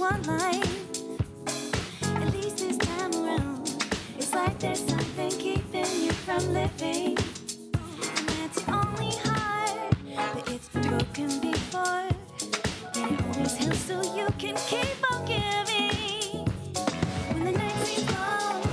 one life. At least this time around, it's like there's something keeping you from living. And that's your only heart, but it's been broken before. And it always heals so you can keep on giving. When the night seems long